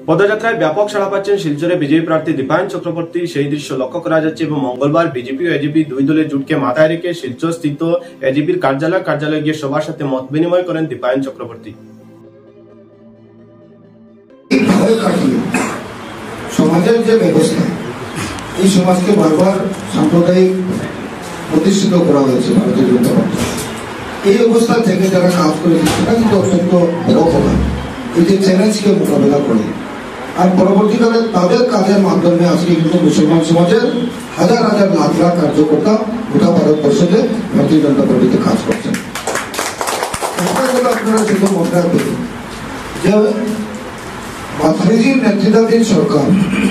পদযাত্রায় ব্যাপক সাড়া পাচ্ছেন শিলচরে বিজেপি প্রার্থী দীপায়ন চক্রবর্তী। সেই দৃশ্য লক্ষ্য করা যাচ্ছে এবং মঙ্গলবার বিজেপি ও এজিপি দুই দলের জোটকে মাথায় রেখে শিলচর স্থিত এজিপির কার্যালয়ে গিয়ে সবার সাথে মত বিনিময় করেন দীপায়ন চক্রবর্তী। সমাজের যে ব্যবস্থা, এই সমাজকে বারবার সাম্প্রদায়িক প্রতিষ্ঠিত করা হয়েছে ভারতীয় জনতা পার্টি। এই অবস্থা থেকে যারা কাজ করে সেটা কিন্তু অত্যন্ত বড় কথা। এই যে চ্যালেঞ্জকে মোকাবেলা করে আর পরবর্তীকালে তাদের কাজের মাধ্যমে আজকে কিন্তু মুসলমান সমাজের হাজার হাজার লাখ লাখ কার্যকর্তা গোটা ভারতবর্ষে ভারতীয় জনতা পার্টিতে কাজ করছেন। আপনারা শুধু মনে রাখবেন যে বাজপেয়ীর নেতৃত্বাধীন সরকার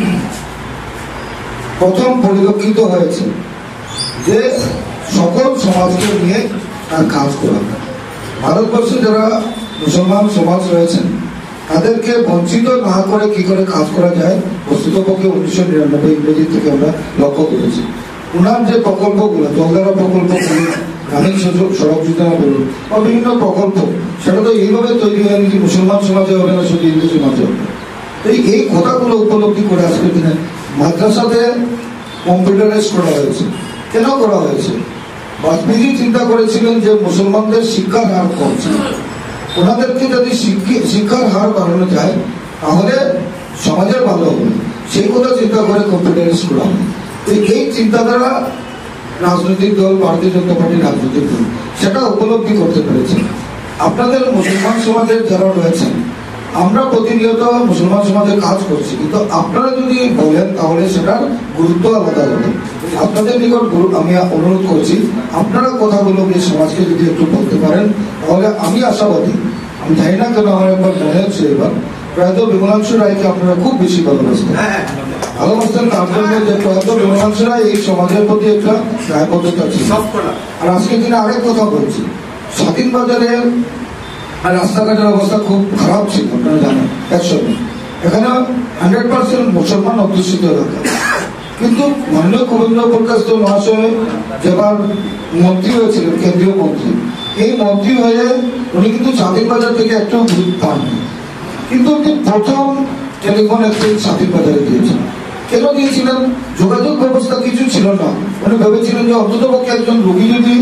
প্রথম পরিলক্ষিত হয়েছে যে সকল সমাজকে নিয়ে তার কাজ করা। ভারতবর্ষে যারা মুসলমান সমাজ রয়েছেন তাদেরকে বঞ্চিত না করে কি করে কাজ করা যায়, বস্তুতপক্ষে 1999 ইংরেজি থেকে আমরা লক্ষ্য করেছি। উনার যে প্রকল্পগুলো, জলধারা প্রকল্প বলুন, গ্রামীণ সড়ক যোজনা বলুন বা বিভিন্ন প্রকল্প, সেটা তো এইভাবে তৈরি হয়নি যে মুসলমান সমাজে হবে না, শুধু হিন্দু সমাজে হবে। এই কথাগুলো উপলব্ধি করে আজকের দিনে মাদ্রাসাতে কম্পিউটারাইজ করা হয়েছে। কেন করা হয়েছে? বাজপেয়ী চিন্তা করেছিলেন যে মুসলমানদের শিক্ষার হার কম ছিল, ওনাদেরকে যদি শিক্ষার হার বাড়ানো যায় তাহলে সমাজের ভালো হবে, সেই কথা চিন্তা করে কম্পিউটারাইজ করা হবে। এই চিন্তাধারা রাজনৈতিক দল, ভারতীয় জনতা পার্টির রাজনৈতিক দল সেটা উপলব্ধি করতে পেরেছে। আপনাদের মুসলমান সমাজের যারা রয়েছেন, আমরা প্রতিনিয়ত মুসলমান সমাজে কাজ করছি, কিন্তু আপনারা যদি বলেন তাহলে সেটার গুরুত্ব আলাদা হবে। আপনাদের নিকট আমি অনুরোধ করছি, আপনারা কথাগুলো নিয়ে সমাজকে যদি একটু বলতে পারেন তাহলে আমি আশাবাদী। আমি জানি না কেন আমার একবার মনে হচ্ছে এবার প্রয়াত বিমলাংশু রায়কে আপনারা খুব বেশি ভালোবাসতেন। তার জন্য যে প্রয়াত বিমলাংশু রায় এই সমাজের প্রতি একটা দায়বদ্ধতা ছিল। আর আজকে দিনে আরেক কথা বলছি, স্বাধীন বাজারের আর রাস্তাঘাটের অবস্থা খুব খারাপ ছিল, আপনারা জানেন। একসময় এখানে 100% মুসলমান অধ্যুষিত এলাকা, কিন্তু মাননীয় গোবিন্দ প্রকাশ মহাশয় যেবার মন্ত্রী হয়েছিলেন, কেন্দ্রীয় মন্ত্রী, এই মন্ত্রী হয়ে উনি কিন্তু স্বাধীন বাজার থেকে একটু গুরুত্ব পাননি, কিন্তু উনি প্রথম টেলিফোন এক্সচেঞ্জ স্বাধীন বাজারে দিয়েছেন। কেন দিয়েছিলেন? যোগাযোগ ব্যবস্থা কিছু ছিল না। উনি ভেবেছিলেন যে অন্তত পক্ষে একজন রোগী যদি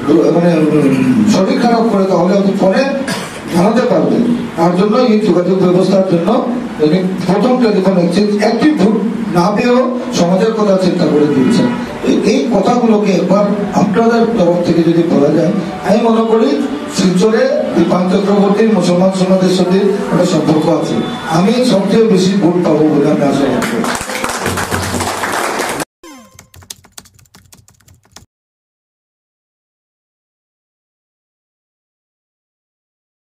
শরীর খারাপ করে তাহলে হয়তো ফোনে জানাতে পারবে। তার জন্য এই যোগাযোগ ব্যবস্থার জন্য উনি প্রথম টেলিফোন এক্সচেঞ্জ একটি ভোট না পেয়েও সমাজের কথা চিন্তা করে দিয়েছেন। এই কথাগুলোকে একবার আপনাদের তরফ থেকে যদি বলা যায়, আমি মনে করি শিলচরে দীপায়ন চক্রবর্তীর মুসলমান সমাজের সাথে একটা সম্পর্ক আছে। আমি সবচেয়ে বেশি ভোট পাবো বলে আমি আশা করি।